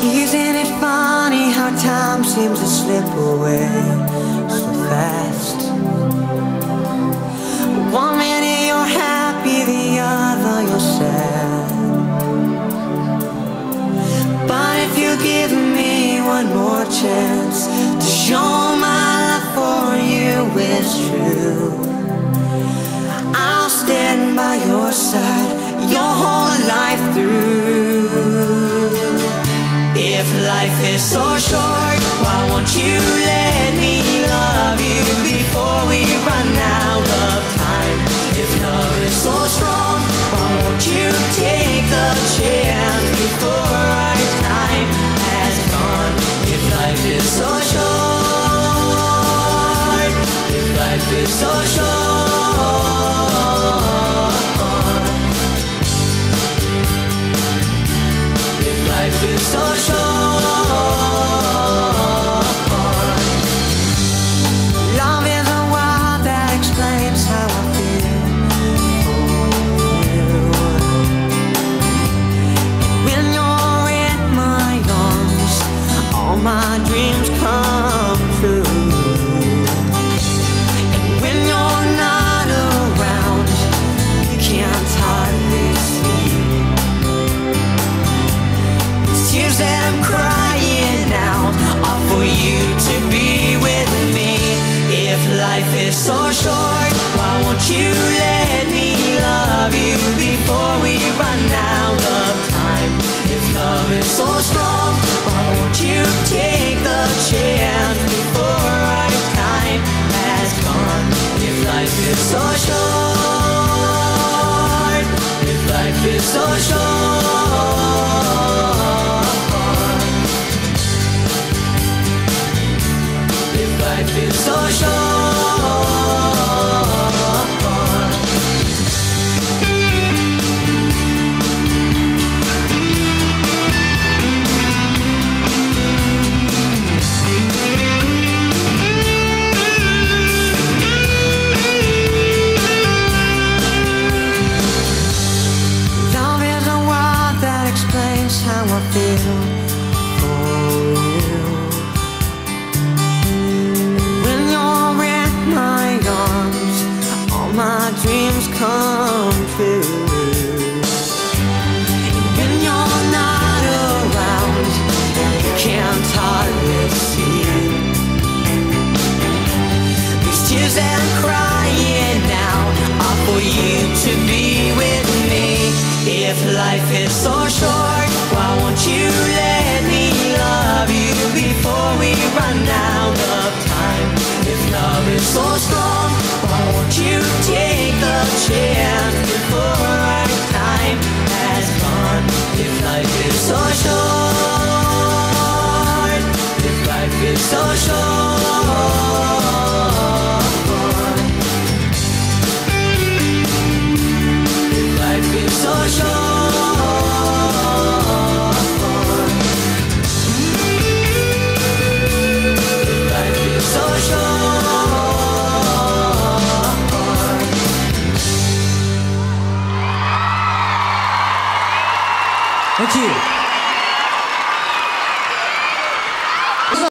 Isn't it funny how time seems to slip away so fast? One minute you're happy, the other you're sad. But if you give me one more chance to show my love for you is true, I'll stand by your side your whole life through. If life is so short, why won't you let me love you before we run out of time? If love is so strong, why won't you take the chance before our time has gone? If life is so short, if life is so short, if life is so short. Love is a word that explains how I feel for you. And when you're in my arms, all my dreams come true. And when you're not around, you can't hardly see the tears that I'm crying out are for you to be with me. If life is so short, why won't you let me love you before we run out of time? If love is so strong, why won't you take the chance before our time has gone? If life is so short, if life is so short, if life is so short. Love is a word that explains how I feel for you. When you're in my arms, all my dreams come true. And when you're not around, you can't hardly see these tears that I'm crying now are for you to be with me. If life is so short, why won't you let me love you before we run out of time? If love is so strong, why won't you take the chance before our time has gone? If life is so short, if life is so short, if life is so short. Thank you.